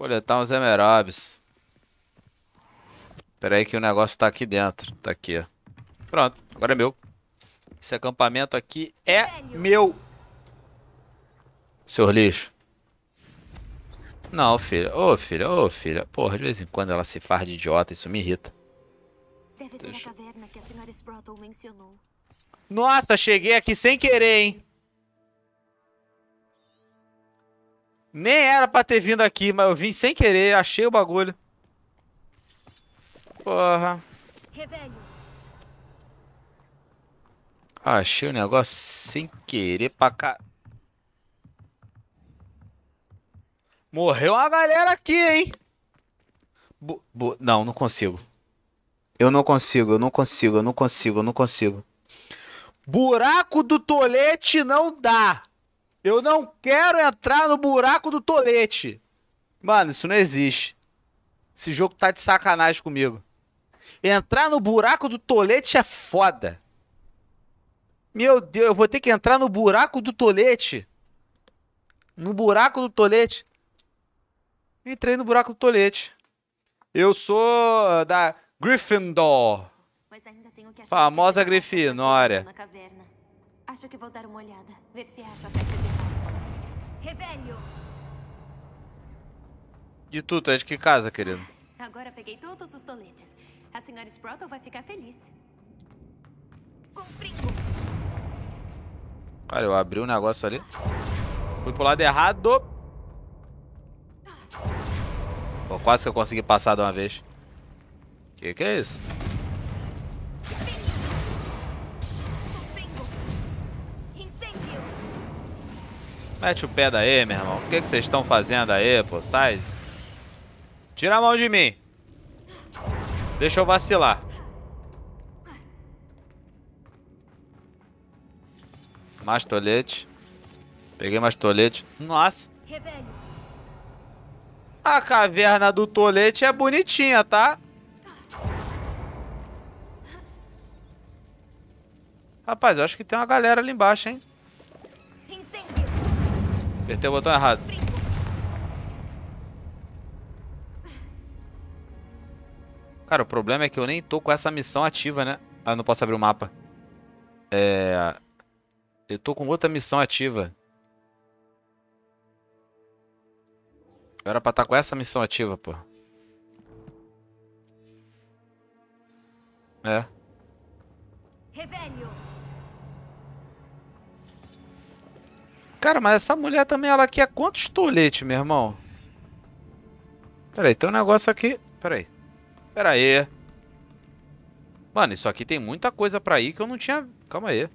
Coletar uns emeralds. Pera aí que o negócio tá aqui dentro. Tá aqui, ó. Pronto, agora é meu. Esse acampamento aqui é meu. Seu lixo. Não, filha. Ô, filha, ô, filha. Porra, de vez em quando ela se faz de idiota. Isso me irrita. Deve ser a caverna que a senhora Sprotle mencionou. Nossa, cheguei aqui sem querer, hein? Nem era pra ter vindo aqui, mas eu vim sem querer. Achei o bagulho. Porra. Revelio. Achei o negócio sem querer pra cá. Morreu uma galera aqui, hein? Não, não consigo. Eu não consigo, eu não consigo, eu não consigo, eu não consigo. Buraco do tolete não dá. Eu não quero entrar no buraco do tolete. Mano, isso não existe. Esse jogo tá de sacanagem comigo. Entrar no buraco do tolete é foda. Meu Deus, eu vou ter que entrar no buraco do tolete. No buraco do tolete. Entrei no buraco do tolete. Eu sou da Gryffindor. Mas ainda tenho que achar Famosa a caixa de Grifinória. na caverna. Acho que vou dar uma olhada, ver se acho a caixa de cartas. Revelio. E tu é de que casa, querido? Agora peguei todos os toletes. A senhora Sprotle vai ficar feliz. Confringo. Cara, eu abri um negócio ali. Fui pro lado errado. Pô, quase que eu consegui passar de uma vez. Que é isso? Confringo. Incêndio. Mete o pé daí, meu irmão. O que vocês estão fazendo aí, pô? Sai. Tira a mão de mim. Deixa eu vacilar. Mais tolete. Peguei mais tolete. Nossa. Revelio. A caverna do tolete é bonitinha, tá? Rapaz, eu acho que tem uma galera ali embaixo, hein? Incêndio. Apertei o botão errado. Confringo. Cara, o problema é que eu nem tô com essa missão ativa, né? Ah, eu não posso abrir o mapa. Eu tô com outra missão ativa. Eu era pra estar com essa missão ativa, pô. É. Revelio. Cara, mas essa mulher também, ela quer quantos toletes, meu irmão? Pera aí, tem um negócio aqui. Pera aí. Pera aí. Mano, isso aqui tem muita coisa pra ir que eu não tinha... Calma aí.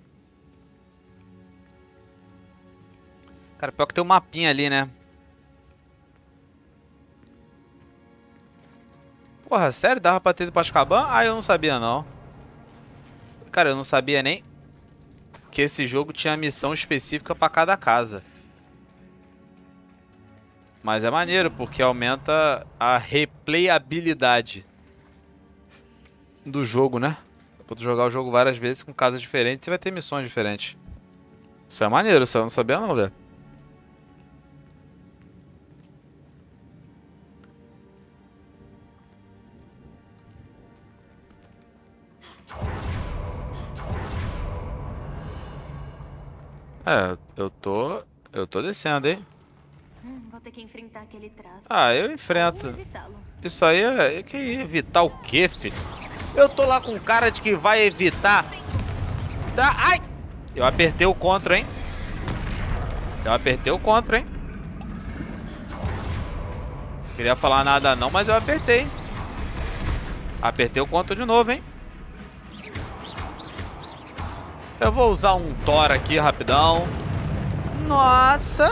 Cara, pior que tem um mapinha ali, né? Porra, sério? Dava pra ter ido pra Azkaban? Ah, eu não sabia, não. Cara, eu não sabia nem que esse jogo tinha missão específica pra cada casa. Mas é maneiro, porque aumenta a replayabilidade do jogo, né? Pra tu jogar o jogo várias vezes com casas diferentes, você vai ter missões diferentes. Isso é maneiro, isso eu não sabia não, velho. É, eu tô descendo, hein? Vou ter que enfrentar aquele traço. Ah, eu Ou enfrento. evitá-lo. Isso aí é que evitar o quê, filho? Eu tô lá com cara de que vai evitar. Tá? Ai! Eu apertei o contra, hein? Eu apertei o contra, hein? Queria falar nada não, mas eu apertei. Apertei o contra de novo, hein? Eu vou usar um Thor aqui rapidão. Nossa!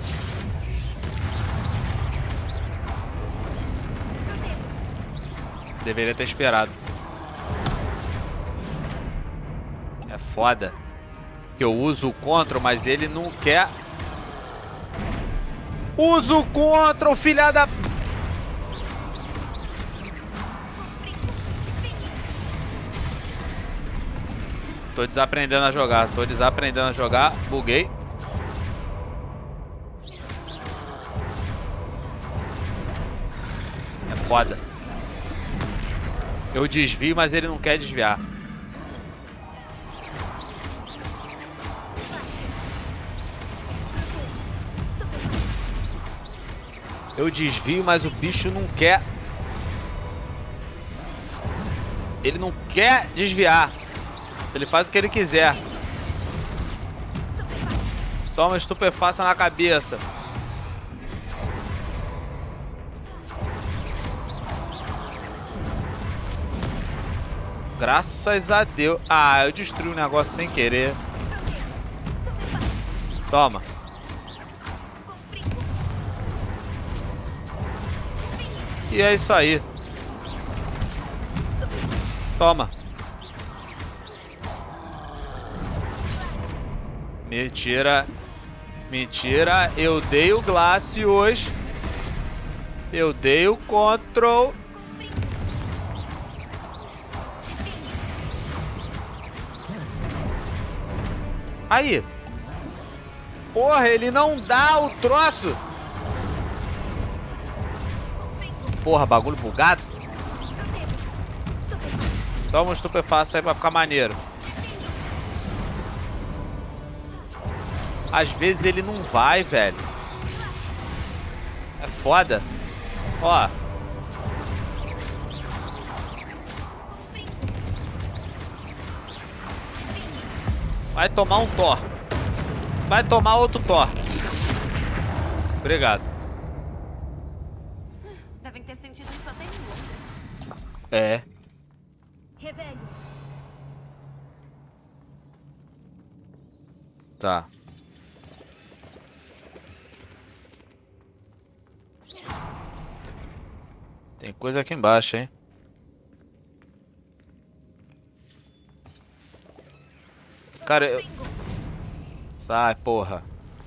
Deveria ter esperado. É foda. Que eu uso o contra, mas ele não quer. Uso o contra, o filha da... Tô desaprendendo a jogar, buguei. foda. Eu desvio, mas ele não quer desviar. Eu desvio, mas o bicho não quer. Ele não quer desviar. Ele faz o que ele quiser. Toma estupefaça na cabeça. Graças a Deus. Ah, eu destruí o negócio sem querer. Toma. E é isso aí. Toma. Mentira. Mentira. Eu dei o Glacios. Eu dei o Control. Aí. Porra, ele não dá o troço. Porra, bagulho bugado. Toma um estupefaça aí pra ficar maneiro. Às vezes ele não vai, velho. É foda. Ó. Vai tomar um Thor. Vai tomar outro Thor. Obrigado. Devem ter sentido isso até em Londres. É. Revelio. Tá. Tem coisa aqui embaixo, hein? Cara, eu... Sai, porra.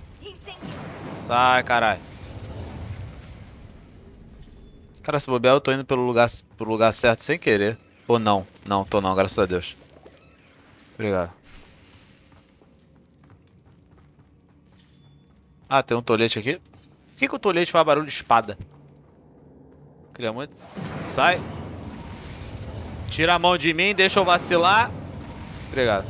Sai, caralho. Cara, se bobear, eu tô indo pro lugar certo sem querer. Ou não. Não, tô não, graças a Deus. Obrigado. Ah, tem um tolete aqui. Por que o tolete faz barulho de espada? Queria muito. Sai. Tira a mão de mim, deixa eu vacilar. Obrigado.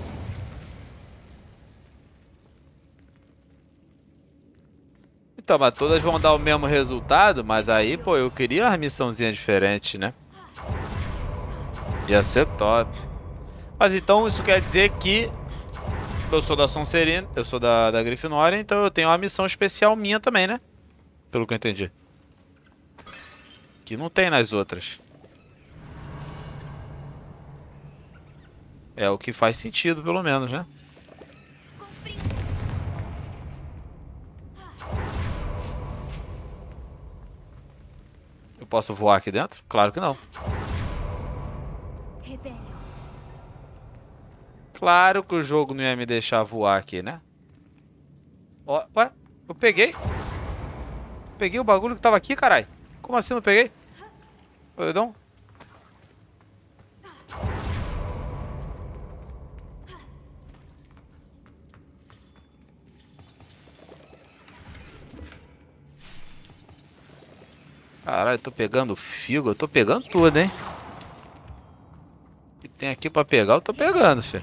Então, mas todas vão dar o mesmo resultado, mas aí, pô, eu queria uma missãozinha diferente, né? Ia ser top. Mas então isso quer dizer que eu sou da Sonserina, eu sou da Grifinória, então eu tenho uma missão especial minha também, né? Pelo que eu entendi. Que não tem nas outras. É o que faz sentido, pelo menos, né? Eu posso voar aqui dentro? Claro que não. Claro que o jogo não ia me deixar voar aqui, né? Ó, ué, eu peguei. Peguei o bagulho que tava aqui, caralho. Como assim eu não peguei? Perdão. Caralho, eu tô pegando figo, eu tô pegando tudo, hein? O que tem aqui pra pegar, eu tô pegando, filho.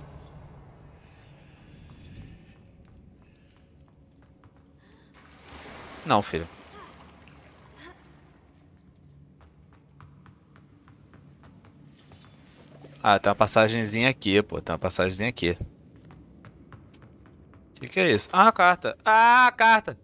Não, filho. Ah, tem uma passagenzinha aqui, pô. Tem uma passagenzinha aqui. O que é isso? Ah, a carta. Ah, a carta.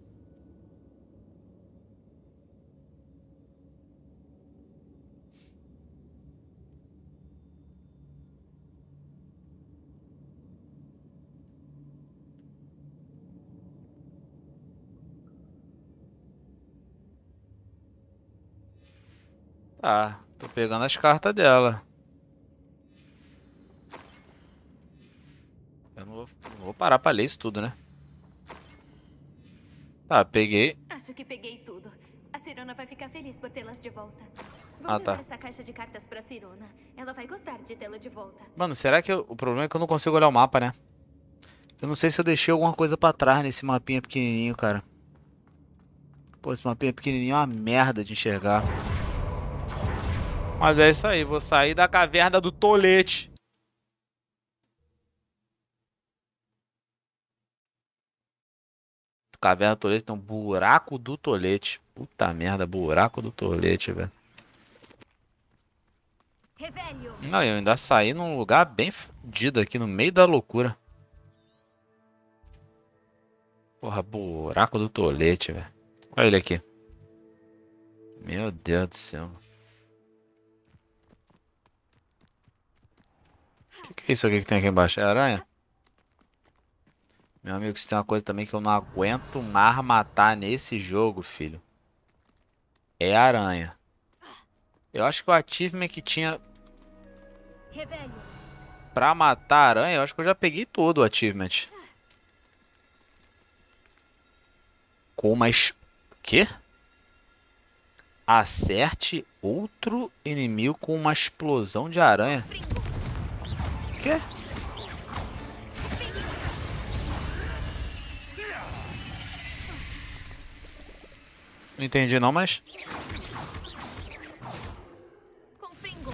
Tá, tô pegando as cartas dela. Eu não vou parar pra ler isso tudo, né? Tá, peguei. Acho que peguei tudo. A Sirona vai ficar feliz por tê-las de volta. Vou Ah, levar tá. essa caixa de cartas pra Sirona. Ela vai gostar de tê-la de volta. Mano, será que o problema é que eu não consigo olhar o mapa, né? Eu não sei se eu deixei alguma coisa pra trás nesse mapinha pequenininho, cara. Pô, esse mapinha pequenininho é uma merda de enxergar. Mas é isso aí, vou sair da caverna do tolete. Caverna do tolete, não, buraco do tolete. Puta merda, buraco do tolete, velho. Revelio. Não, eu ainda saí num lugar bem fodido aqui, no meio da loucura. Porra, buraco do tolete, velho. Olha ele aqui. Meu Deus do céu. O que é isso aqui que tem aqui embaixo? É aranha? Meu amigo, isso tem uma coisa também que eu não aguento mais matar nesse jogo, filho. É aranha. Eu acho que o achievement que tinha Revelio. pra matar aranha, eu acho que eu já peguei todo o achievement. Com uma... Quê? Acerte outro inimigo com uma explosão de aranha. Quê? Não entendi não, mas... Confringo.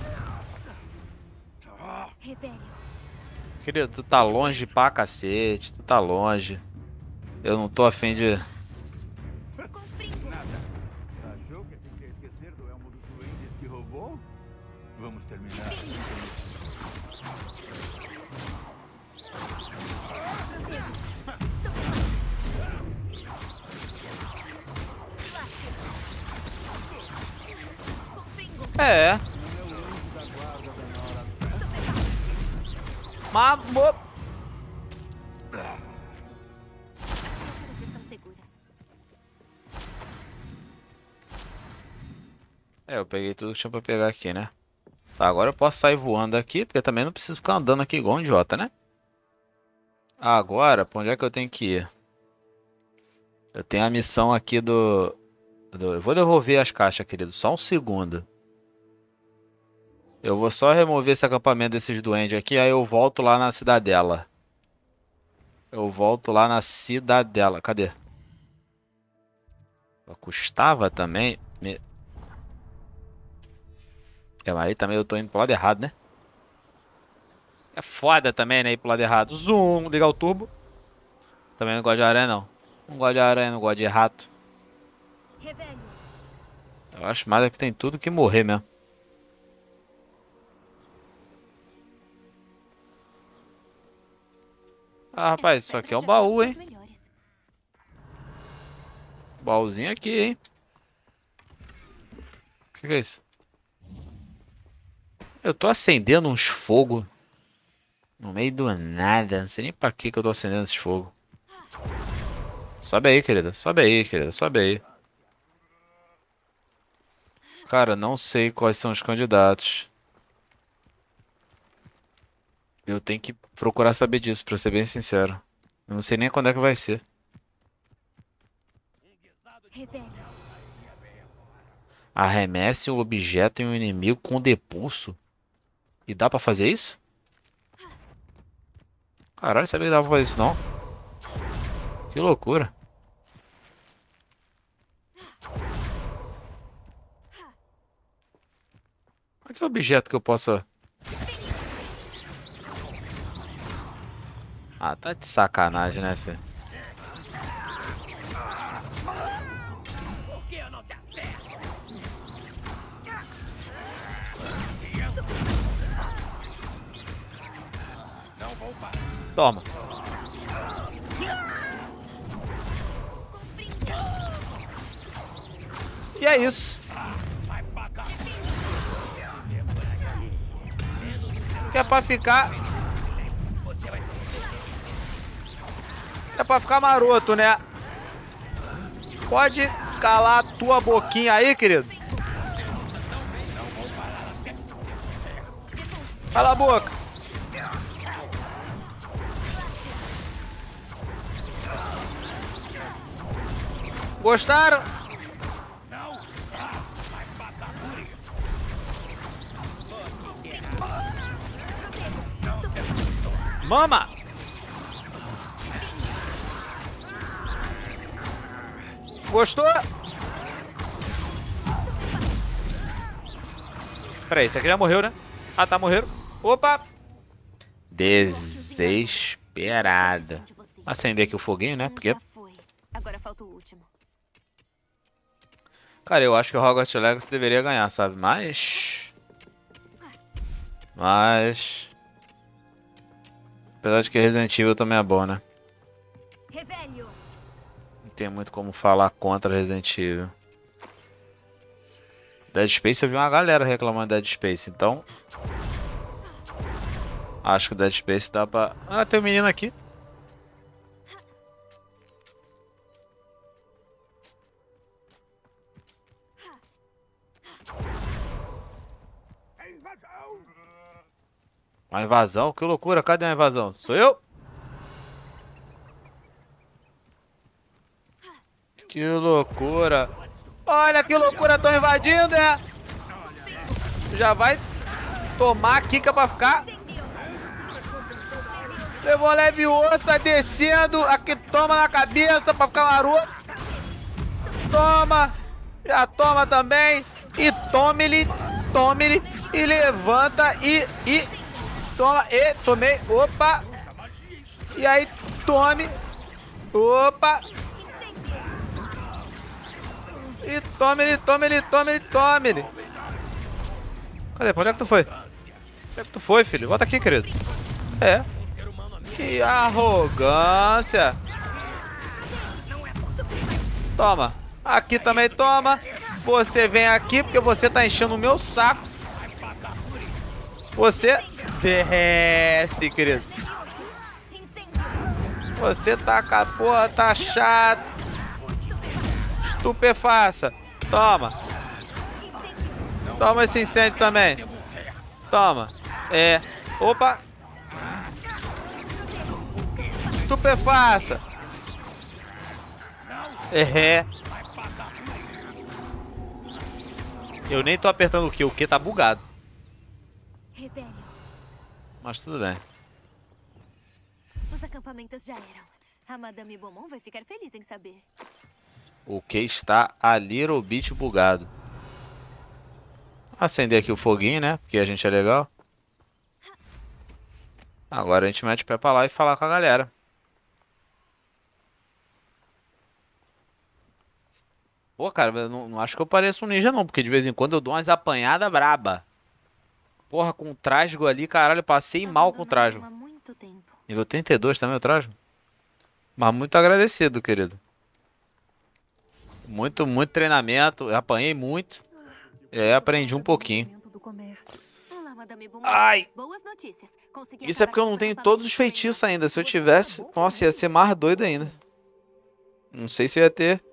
Revelio. Querido, tu tá longe pra cacete. Tu tá longe. Eu não tô afim de... Confringo. Achou que tinha que esquecer do elmo dos duendes que roubou? Vamos terminar. Confringo. É. Mamou. As estão seguras. É, eu peguei tudo que tinha pra pegar aqui, né? Tá, agora eu posso sair voando aqui, porque também não preciso ficar andando aqui igual um idiota, né? Agora, pra onde é que eu tenho que ir? Eu tenho a missão aqui eu vou devolver as caixas, querido. Só um segundo. Eu vou só remover esse acampamento desses duendes aqui, aí eu volto lá na cidadela. Eu volto lá na cidadela. Cadê? Custava também... É, mas aí também eu tô indo pro lado errado, né? É foda também, né? Ir pro lado errado. Zoom, ligar o turbo. Também não gosto de aranha, não. Não gosto de aranha, não gosto de rato. Revelio. Eu acho mais é que tem tudo que morrer mesmo. Ah, rapaz, isso aqui é um baú, hein? Baúzinho aqui, hein? O que é isso? Eu tô acendendo uns fogos no meio do nada. Não sei nem pra que eu tô acendendo esses fogos. Sobe aí, querida. Sobe aí, querida. Sobe aí. Cara, não sei quais são os candidatos. Eu tenho que procurar saber disso, pra ser bem sincero. Eu não sei nem quando é que vai ser. Revelio. Arremesse um objeto em um inimigo com depulso. E dá pra fazer isso? Caralho, sabia que dava pra fazer isso não? Que loucura. Qual que é o objeto que eu possa... Ah, tá de sacanagem, né, filho? Toma. E é isso. Que é pra ficar... É pra ficar maroto, né? Pode calar a tua boquinha aí, querido. Cala a boca. Gostaram? Mama! Gostou? Pera aí, esse aqui já morreu, né? Ah, tá, morreram. Opa! Desesperada. Acender aqui o foguinho, né? Porque... Já foi. Agora falta o último. Cara, eu acho que o Hogwarts Legacy deveria ganhar, sabe? Mas... Apesar de que Resident Evil também é bom, né? Revelio. Não tem muito como falar contra Resident Evil. Dead Space, eu vi uma galera reclamando de Dead Space, então... Acho que o Dead Space dá pra... Ah, tem um menino aqui. Uma invasão? Que loucura, cadê a invasão? Sou eu? Que loucura. Olha que loucura, estão invadindo, é? Já vai tomar a Kika pra ficar. Levou leve ossa, descendo. Aqui toma na cabeça pra ficar maroto. Toma. Já toma também. E tome-lhe. Tome-lhe. E levanta e... Toma, e tomei, opa. E aí, tome. Opa. E tome-lhe, tome-lhe, tome-lhe, tome-lhe. Cadê? Pra onde é que tu foi? Onde é que tu foi, filho? Volta aqui, querido. É. Que arrogância. Toma. Aqui também toma. Você vem aqui porque você tá enchendo o meu saco. Você... Desce, querido. Você tá com a porra, tá chato. Estupefaça. Toma. Toma esse incêndio também. Toma. É. Opa. Estupefaça. É. Eu nem tô apertando o Q tá bugado. Revelio. Mas tudo bem. Os acampamentos já eram. A Madame Beaumont vai ficar feliz em saber. O que está a little bit bugado. Acender aqui o foguinho, né? Porque a gente é legal. Agora a gente mete o pé pra lá e falar com a galera. Pô, cara, eu não acho que eu pareço um ninja não. Porque de vez em quando eu dou umas apanhadas braba. Porra, com o Trágico ali, caralho, eu passei mal com o Trágico. Nível 32 também o Trágico. Mas muito agradecido, querido. Muito treinamento. Eu apanhei muito. Aprendi um pouquinho. Ai! Isso é porque eu não tenho todos os feitiços ainda. Se eu tivesse, nossa, ia ser mais doido ainda. Não sei se ia ter.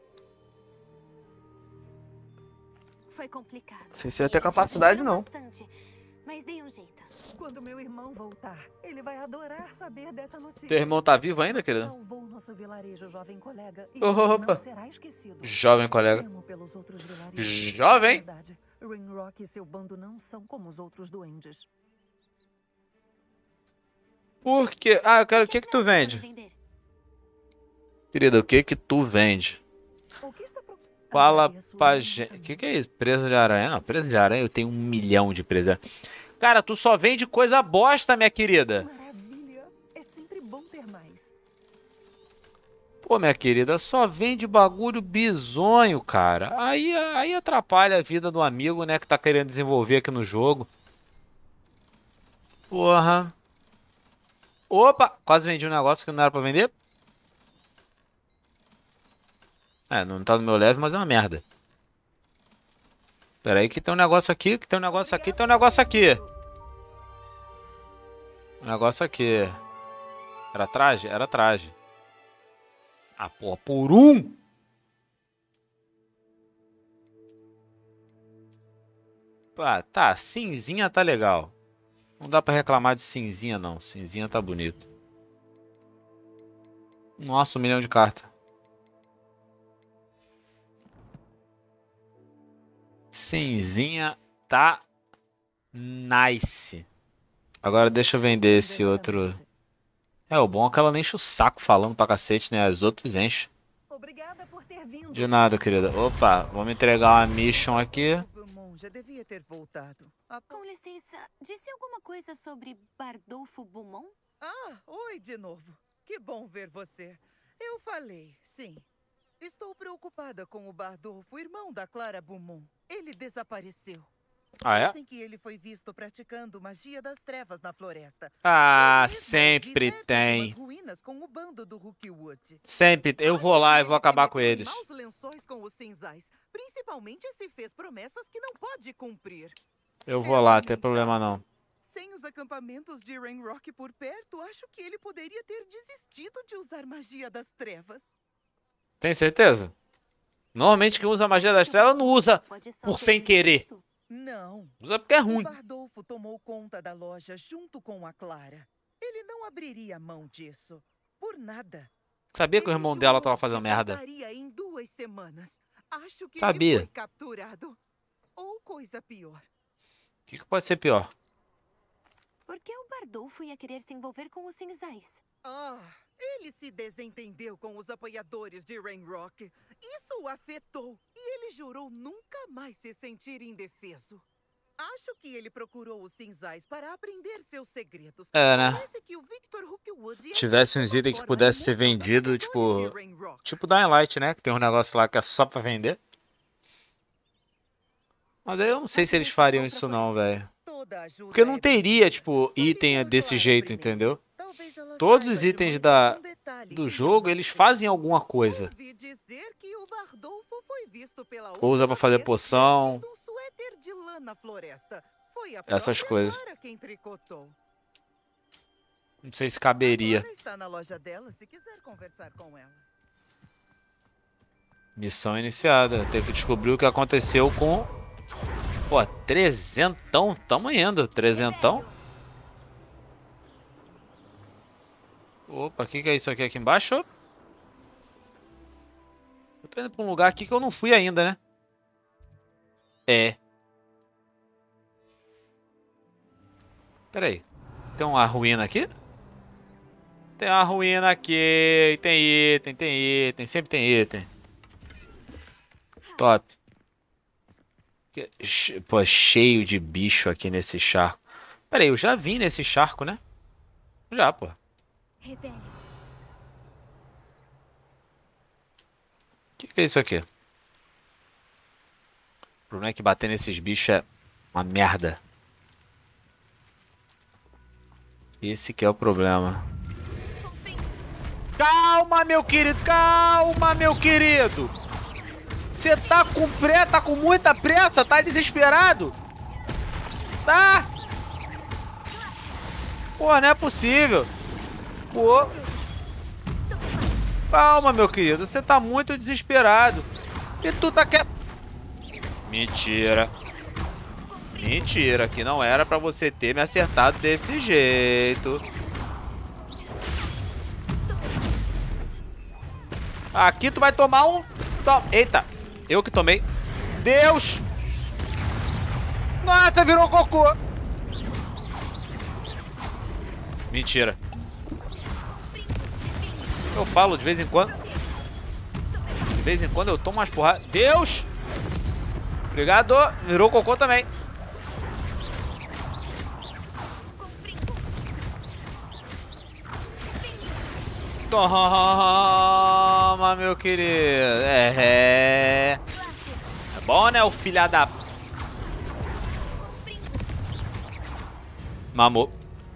Foi complicado. Não sei se ia ter capacidade, não. Mas dei um jeito. Quando meu irmão voltar, ele vai adorar saber dessa notícia. Teu irmão tá vivo ainda, querido? Salvou nosso vilarejo, jovem colega, e Opa. não será esquecido. Jovem colega. Temo pelos outros vilarejos. Jovem? Ringrock e seu bando não são como os outros duendes. Por quê? Ah, eu quero... O que que tu vende? Querida, o que que tu vende? Fala pra gente... O que é isso? Presa de aranha? Não, presa de aranha eu tenho 1 milhão de presa. Cara, tu só vende coisa bosta, minha querida. Maravilha. É sempre bom ter mais. Pô, minha querida, só vende bagulho bizonho, cara. Aí atrapalha a vida do amigo, né, que tá querendo desenvolver aqui no jogo. Porra. Opa! Quase vendi um negócio que não era pra vender. Não tá no meu level, mas é uma merda. Pera aí que tem um negócio aqui, que tem um negócio aqui, tem um negócio aqui. Um negócio aqui. Era traje? Era traje. Ah, porra, por 1? Ah, tá, cinzinha tá legal. Não dá pra reclamar de cinzinha, não. Cinzinha tá bonito. Nossa, 1 milhão de cartas. Cinzinha tá nice. Agora deixa eu vender esse outro. O bom é que ela não enche o saco falando pra cacete, né? Os outros enchem. Obrigada por ter vindo. De nada, querida. Opa, vamos entregar uma mission aqui. já devia ter voltado. Com licença, disse alguma coisa sobre Bardolfo Beaumont? Ah, oi de novo. Que bom ver você. Eu falei, sim. Estou preocupada com o Bardolfo, irmão da Clara Beaumont. Ele desapareceu. Ah, é? Dizem que ele foi visto praticando magia das trevas na floresta. Ah, Eu mesma o vi sempre perto de tem. umas ruínas com o bando do Rookwood. Sempre. Eu vou Acho lá que e vou ele se acabar com meteu em eles. maus lençóis com os cinzais. Principalmente se fez promessas que não pode cumprir. Eu vou lá, não tem lamentável. problema não. Sem os acampamentos de Rainrock por perto, acho que ele poderia ter desistido de usar magia das trevas. Tem certeza? Normalmente quem usa magia das trevas não usa Pode só por ter sem querer. desistido. Não. Usa porque é O ruim. Bardolfo tomou conta da loja junto com a Clara. Ele não abriria mão disso. Por nada. Sabia que o Ele irmão dela jurou tava fazendo que merda. voltaria em 2 semanas. Acho que Sabia. ele foi capturado. Ou coisa pior. O que pode ser pior? Por que o Bardolfo ia querer se envolver com os cinzais? Ah, ele se desentendeu com os apoiadores de Rainrock. Isso o afetou e ele jurou nunca mais se sentir indefeso. Acho que ele procurou os cinzais para aprender seus segredos. É, né? Parece que o Victor Rookwood Tivesse uns itens que pudesse ser vendido, tipo Dying Light, né? Que tem um negócio lá que é só pra vender. Mas aí eu não sei se eles fariam isso não, velho. Porque não teria, tipo, item desse jeito, entendeu? Todos os itens do jogo, eles fazem alguma coisa. Ouvi dizer que o Bardolfo foi visto pela Ou usa pra última fazer vez poção. vestindo um suéter de lã na floresta. Foi a Essas própria coisas. Clara quem tricotou. Não sei se caberia. Agora está na loja dela, se quiser conversar com ela. Missão iniciada. Tem que descobrir o que aconteceu com... Pô, 300. Tamo indo. 300. Opa, o que é isso aqui embaixo? Eu tô indo pra um lugar aqui que eu não fui ainda, né? É. Pera aí. Tem uma ruína aqui? Tem uma ruína aqui. Tem item. Sempre tem item. Top. Pô, cheio de bicho aqui nesse charco. Pera aí, eu já vim nesse charco, né? Já, pô. Revelio. O que é isso aqui? O problema é que bater nesses bichos é uma merda. Esse que é o problema. Calma, meu querido. Calma, meu querido. Você tá com pressa, tá com muita pressa, tá desesperado? Tá? Pô, não é possível. Pô. Calma, meu querido. Você tá muito desesperado. E tu tá quer... Mentira. Mentira, que não era pra você ter me acertado desse jeito. Aqui tu vai tomar um... Eita. Eu que tomei. Deus! Nossa, virou cocô! Mentira. Eu falo de vez em quando. De vez em quando eu tomo umas porradas. Deus! Obrigado. Virou cocô também. Toma, meu querido. É bom, né, o filha da... Mamou.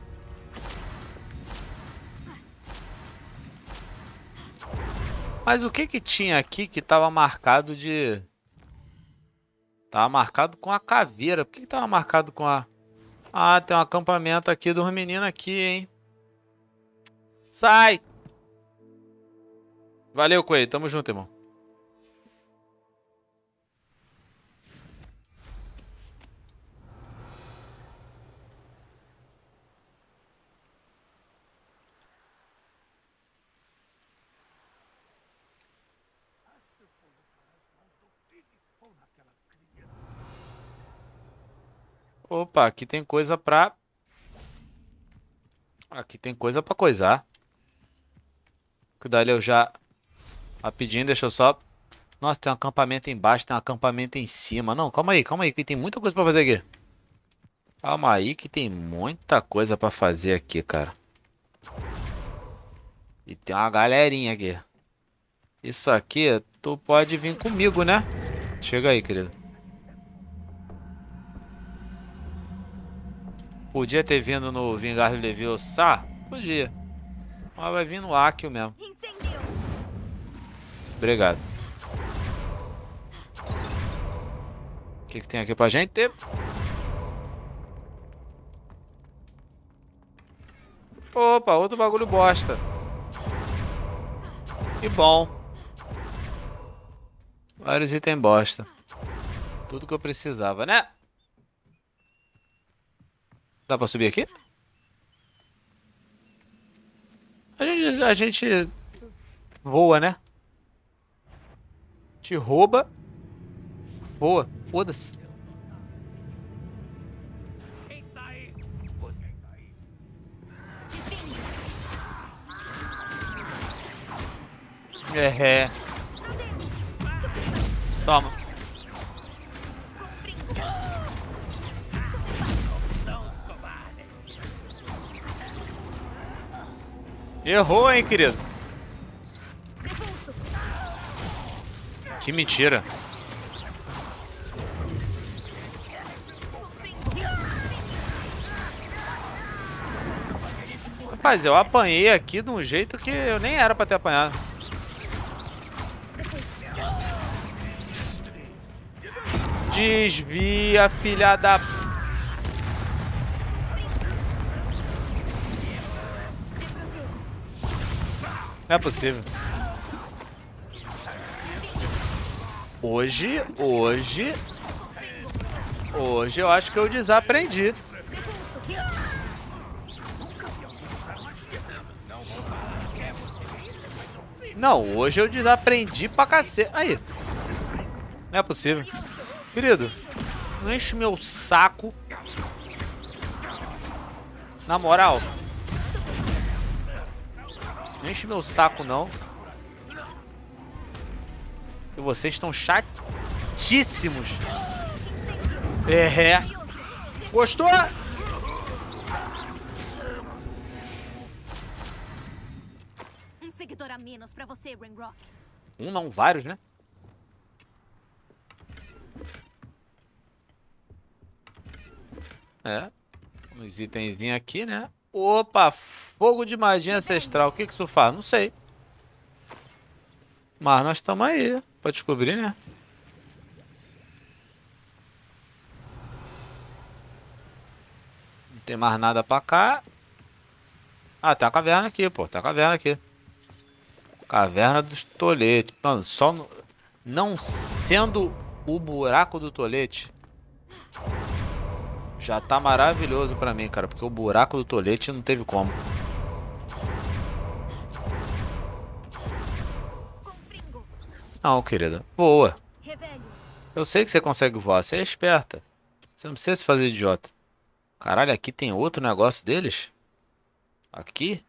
Mas o que que tinha aqui que tava marcado de... Tava marcado com a caveira. Por que que tava marcado com a... Ah, tem um acampamento aqui dos meninos aqui, hein. Sai! Valeu, Coelho. Tamo junto, irmão. Opa, aqui tem coisa pra... Aqui tem coisa pra coisar. Cuidado, eu já... Rapidinho, deixa eu só Nossa, tem um acampamento embaixo, tem um acampamento em cima. Não, calma aí, que tem muita coisa pra fazer aqui. Calma aí que tem muita coisa pra fazer aqui, cara. E tem uma galerinha aqui. Isso aqui, tu pode vir comigo, né? Chega aí, querido. Podia ter vindo no Vingar Leviosa? Podia. Mas vai vir no Akio mesmo. Incendio. Obrigado. O que tem aqui pra gente? Opa, outro bagulho bosta. Que bom. Vários itens bosta. Tudo que eu precisava, né? Dá pra subir aqui? A gente voa, né? Te rouba. Voa. Foda-se. É. Toma. Errou, hein, querido? Que mentira. Rapaz, eu apanhei aqui de um jeito que eu nem era pra ter apanhado. Desvia, filha da... Não é possível. Hoje eu acho que eu desaprendi. Não, hoje eu desaprendi pra cacete. Aí. Não é possível. Querido, não enche meu saco. Na moral. Não enche meu saco, não. E vocês estão chatíssimos. É. Gostou? Um seguidor a menos pra você, Ranrock. Um não, vários, né? É. Uns itenzinhos aqui, né? Opa, fogo de magia ancestral. O que isso faz? Não sei. Mas nós estamos aí pra descobrir, né? Não tem mais nada pra cá. Ah, tem uma caverna aqui, pô. Tem uma caverna aqui. Caverna dos toletes. Mano, só não sendo o buraco do tolete já tá maravilhoso pra mim, cara. Porque o buraco do tolete não teve como. Não, querida. Voa. Eu sei que você consegue voar. Você é esperta. Você não precisa se fazer idiota. Caralho, aqui tem outro negócio deles? Aqui?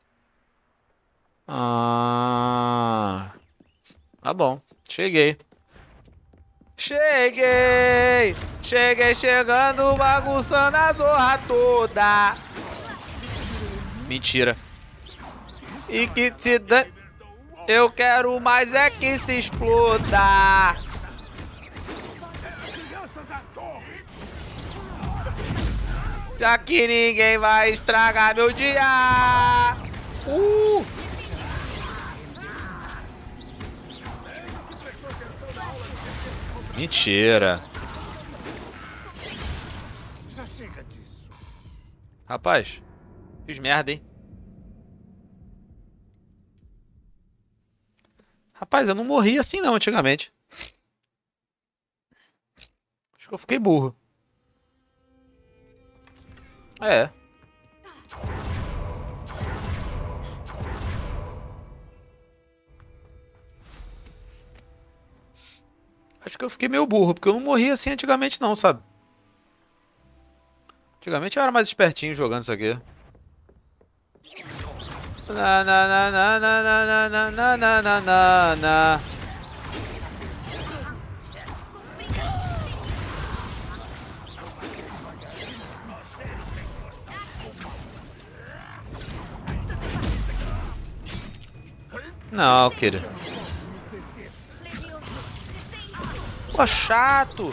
Ah... Tá bom. Cheguei. Cheguei! Cheguei chegando, bagunçando a zorra toda. Mentira. E que se dane... Eu quero mais é que se exploda. Já que ninguém vai estragar meu dia. Mentira. Já chega disso. Rapaz, fiz merda, hein? Rapaz, eu não morri assim não antigamente. Acho que eu fiquei burro. É. Acho que eu fiquei meio burro, porque eu não morri assim antigamente não, sabe? Antigamente eu era mais espertinho jogando isso aqui. Não, querido. Pô, chato.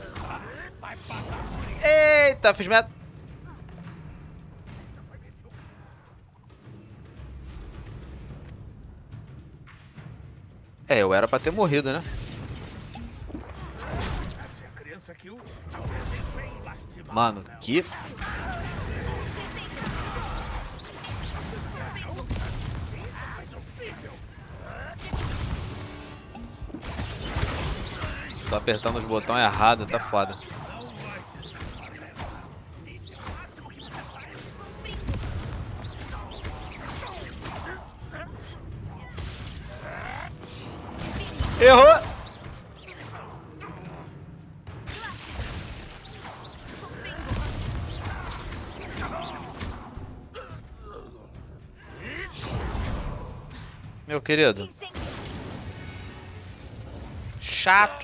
Eita, fiz merda. É, eu era pra ter morrido, né? Mano, que... Tô apertando os botões errados, tá foda. Errou! Meu querido. Chato.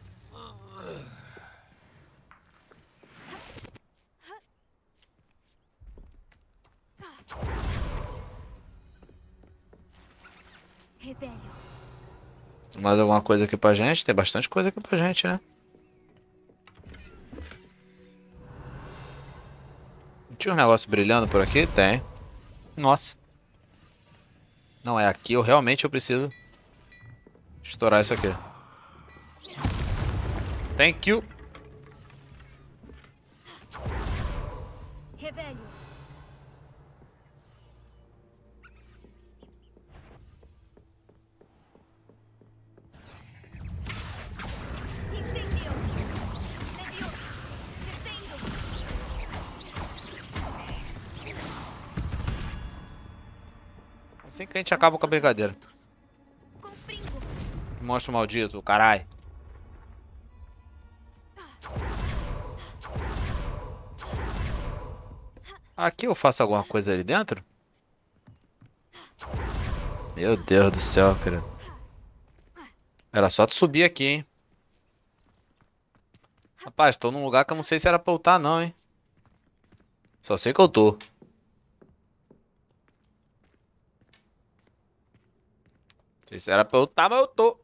Revelio. Mais alguma coisa aqui pra gente? Tem bastante coisa aqui pra gente, né? Tinha um negócio brilhando por aqui? Tem. Nossa. Não, é aqui. Eu preciso estourar isso aqui. Thank you. Revelio. Incendio. Levioso. Descendo. Assim que a gente acaba com a brincadeira. Confringo. Monstro maldito, caralho. Aqui eu faço alguma coisa ali dentro? Meu Deus do céu, cara. Era só tu subir aqui, hein? Rapaz, tô num lugar que eu não sei se era pra eu estar, não, hein? Só sei que eu tô. Não sei se era pra eu estar, mas eu tô.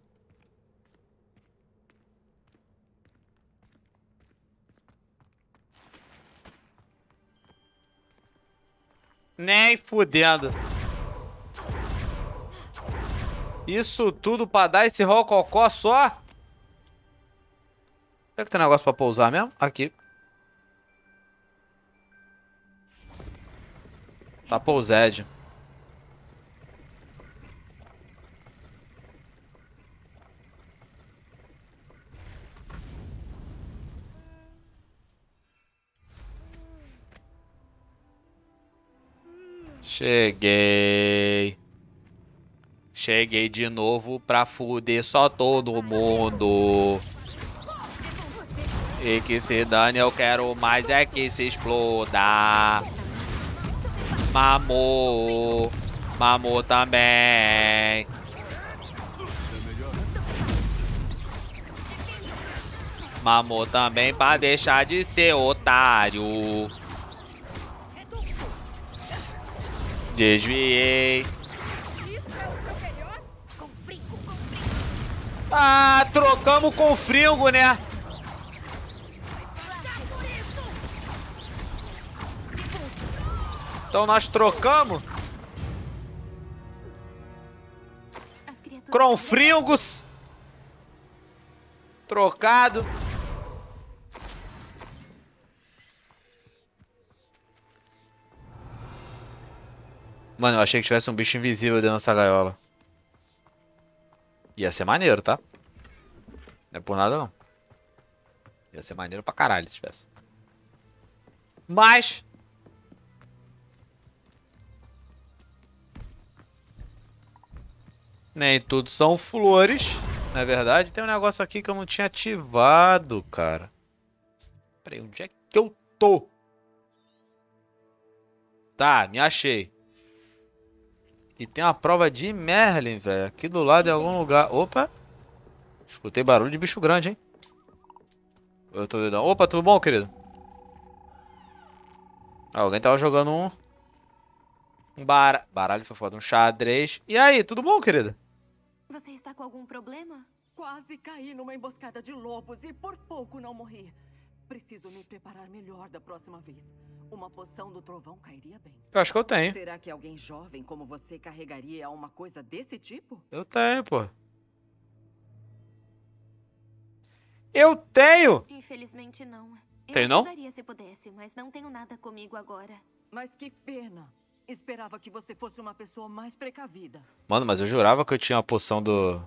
Nem fudendo. Isso tudo pra dar esse rococó só? Será que tem negócio pra pousar mesmo? Aqui. Tá pousado. Cheguei. Cheguei de novo pra fuder só todo mundo. E que se dane, eu quero mais é que se exploda. Mamou. Mamou também. Mamou também pra deixar de ser otário. Desviei. Ah, trocamos com o Fringo, né? Então nós trocamos. Cronfringos. Trocado. Mano, eu achei que tivesse um bicho invisível dentro dessa gaiola. Ia ser maneiro, tá? Não é por nada, não. Ia ser maneiro pra caralho se tivesse. Mas... nem tudo são flores. Na verdade, tem um negócio aqui que eu não tinha ativado, cara. Peraí, onde é que eu tô? Tá, me achei. E tem uma prova de Merlin, velho. Aqui do lado em algum lugar. Opa! Escutei barulho de bicho grande, hein? Eu tô doidão. Opa, tudo bom, querido? Alguém tava jogando um baralho, foi foda, um xadrez. E aí, tudo bom, querido? Você está com algum problema? Quase caí numa emboscada de lobos e por pouco não morri. Preciso me preparar melhor da próxima vez. Uma poção do trovão cairia bem. Eu acho que eu tenho. Será que alguém jovem como você carregaria uma coisa desse tipo? Eu tenho, pô. Eu tenho! Infelizmente não. Eu Tem não? ajudaria se pudesse, mas não tenho nada comigo agora. Mas que pena. Esperava que você fosse uma pessoa mais precavida. Mano, mas eu jurava que eu tinha uma poção do...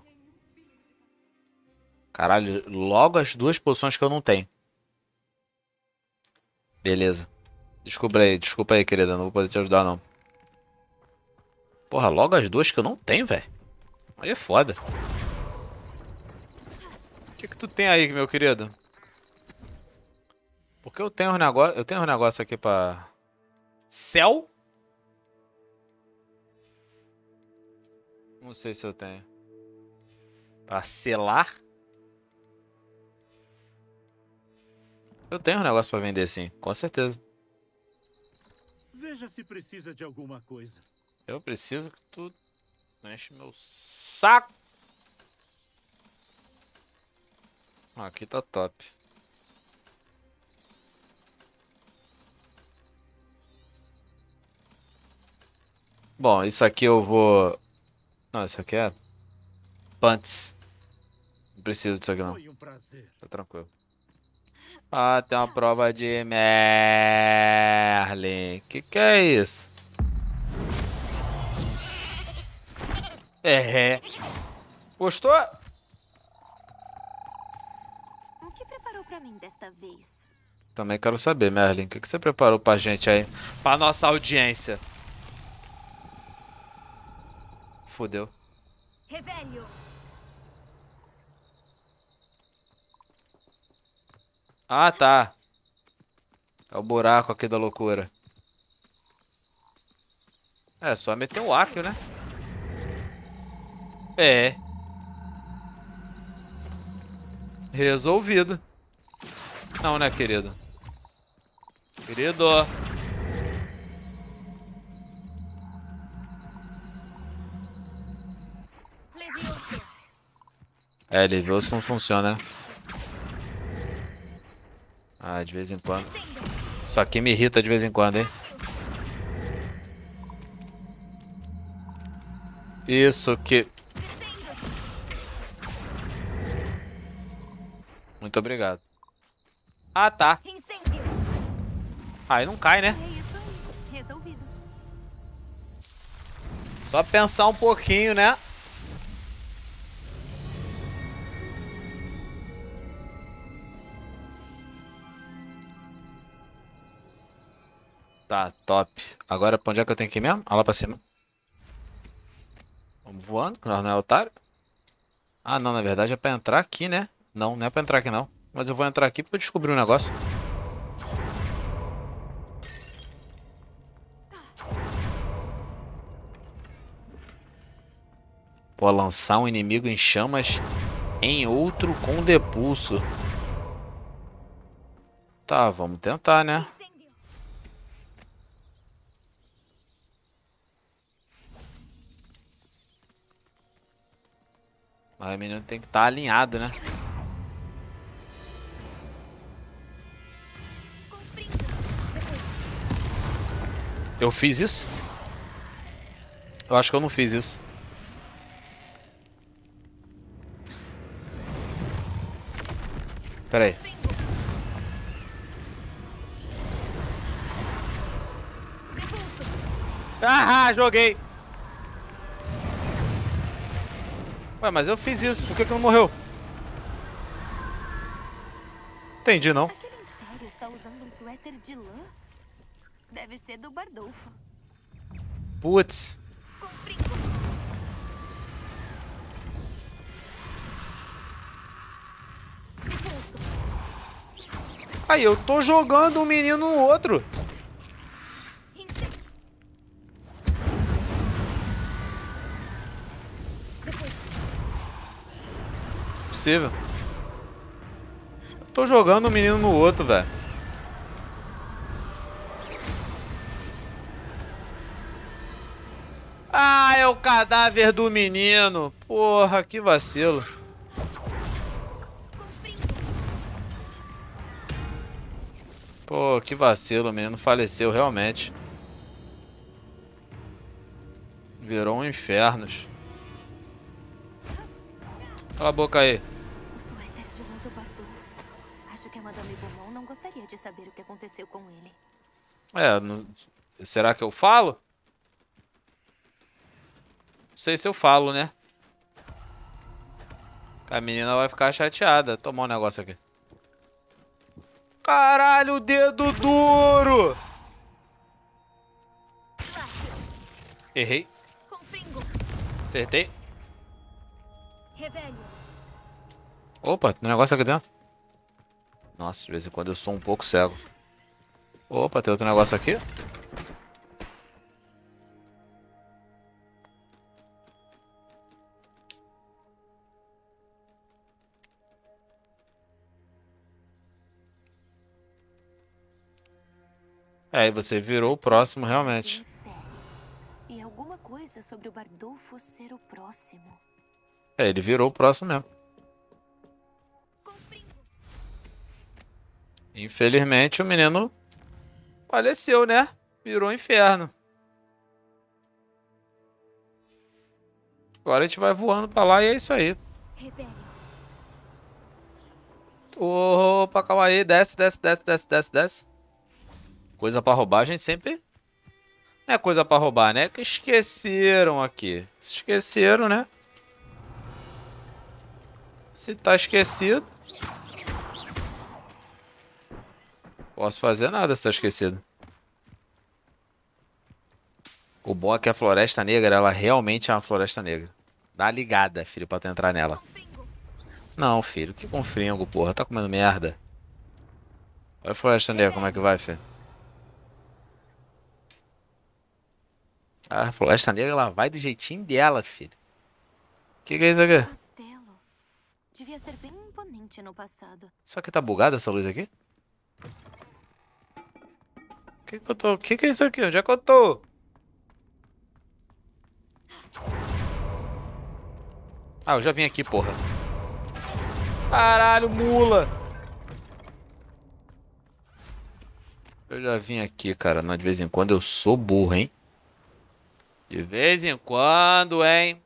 Caralho, logo as duas poções que eu não tenho. Beleza. Desculpa aí, querida. Não vou poder te ajudar, não. Porra, logo as duas que eu não tenho, velho. Aí é foda. O que tu tem aí, meu querido? Porque eu tenho um negócio aqui pra... Céu? Não sei se eu tenho. Pra selar? Eu tenho um negócio pra vender, sim. Com certeza. Veja se precisa de alguma coisa. Eu preciso que tu enche meu saco. Aqui tá top. Bom, isso aqui eu vou... Não, isso aqui é... Pants. Não preciso disso aqui não. Foi um prazer. Tá tranquilo. Ah, tem uma prova de Merlin. Que é isso? É. Gostou? O que preparou pra mim desta vez? Também quero saber, Merlin. O que você preparou pra gente aí? Pra nossa audiência. Fudeu. Revelio! Ah, tá. É o buraco aqui da loucura. É, só meter o Accio, né? É. Resolvido. Não, né, querido? Querido. Levioso! É, Levioso não funciona, né? Ah, de vez em quando. Isso aqui me irrita de vez em quando, hein? Isso que... Muito obrigado. Ah, tá. Incêndio! Aí não cai, né? É isso aí. Resolvido. Só pensar um pouquinho, né? Tá, top. Agora pra onde é que eu tenho que ir mesmo? Ah, lá pra cima. Vamos voando, não é otário. Ah, não, na verdade é pra entrar aqui, né? Não, não é pra entrar aqui não. Mas eu vou entrar aqui porque eu descobri um negócio. Pô, lançar um inimigo em chamas em outro com depulso. Tá, vamos tentar, né? Incêndio! Mas o menino tem que estar alinhado, né? Confringo! Eu fiz isso? Eu acho que eu não fiz isso. Pera aí. Ah, joguei! Ué, mas eu fiz isso. Por que não morreu? Entendi, não. Aquele inferno está usando um suéter de lã? Deve ser do Bardolfo. Putz. Confringo! Aí, eu tô jogando um menino no outro. Incêndio! Possível. Eu tô jogando um menino no outro, velho. Ah, eu o cadáver do menino. Porra, que vacilo. Pô, que vacilo, o menino faleceu realmente. Virou um inferno. Cala a boca aí. O suéter de lã do Bardolfo. Acho que a Madame Beaumont não gostaria de saber o que aconteceu com ele. Será que eu falo? Não sei se eu falo, né? A menina vai ficar chateada. Tomar um negócio aqui. Caralho, dedo duro! Errei. Acertei. Opa, tem um negócio aqui dentro. Nossa, de vez em quando eu sou um pouco cego. Opa, tem outro negócio aqui. É, e você virou o próximo, realmente. E alguma coisa sobre o Bardolfo ser o próximo. É, ele virou o próximo mesmo. Infelizmente, o menino faleceu, né? Virou um inferno. Agora a gente vai voando pra lá e é isso aí. Opa, calma aí. Desce, desce, desce, desce, desce, desce. Coisa pra roubar, a gente sempre... Não é coisa pra roubar, né? Que esqueceram aqui. Esqueceram, né? Se tá esquecido... Posso fazer nada se tá esquecido. O bom é que a Floresta Negra, ela realmente é uma Floresta Negra. Dá ligada, filho, pra tu entrar nela. Não, filho. Que confringo, porra. Tá comendo merda. Olha a Floresta Negra, como é que vai, filho. A Floresta Negra, ela vai do jeitinho dela, filho. Que é isso aqui? Castelo. Devia ser bem imponente no passado. Só que tá bugada essa luz aqui? Que eu tô? Que é isso aqui? Onde é que eu tô? Ah, eu já vim aqui, porra. Caralho, mula. Eu já vim aqui, cara. Não, de vez em quando eu sou burro, hein? De vez em quando, hein?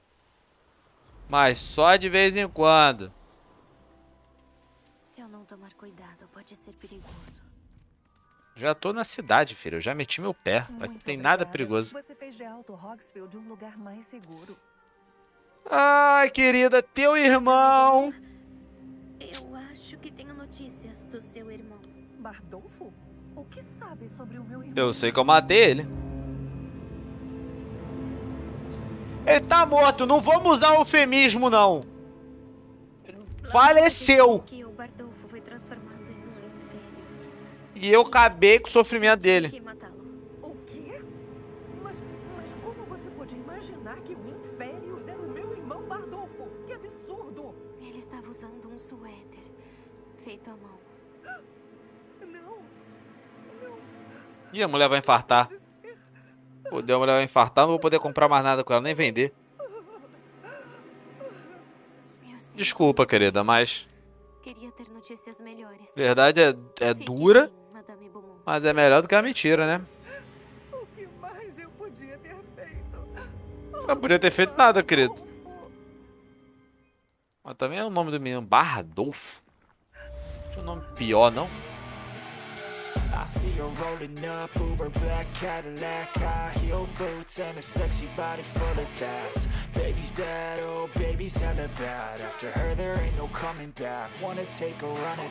Mas só de vez em quando. Se eu não tomar cuidado, pode ser perigoso. Já tô na cidade, filho. Eu já meti meu pé. Mas não tem nada perigoso. Você fez de Alto Hogsfield um lugar mais seguro. Ai, querida, teu irmão. Eu acho que tenho notícias do seu irmão. Bardolfo? O que sabe sobre o meu irmão? Eu sei que eu matei ele. Ele tá morto. Não vamos usar eufemismo, não. Faleceu. Que o Bardolfo foi transformado em um Inferius. E eu acabei com o sofrimento dele. Que matá-lo. O quê? Mas como você pode imaginar que o Inferius era o meu irmão Bardolfo? Que absurdo! Ele estava usando um suéter feito à mão. Não. Ih, a mulher vai infartar. Fudeu, a mulher vai infartar. Não vou poder comprar mais nada com ela, nem vender. Desculpa, querida, mas... Queria ter notícias melhores. Verdade é dura, mas é melhor do que a mentira, né? O que mais eu podia ter feito? Você não podia ter feito nada, querido. Mas também é o nome do menino, Bardolfo. Não tinha um nome pior, não? I see her rolling up, Uber black Cadillac, high heel boots and a sexy body full of tats. Baby's bad, oh baby's hella bad. After her there ain't no coming back. Wanna take a run at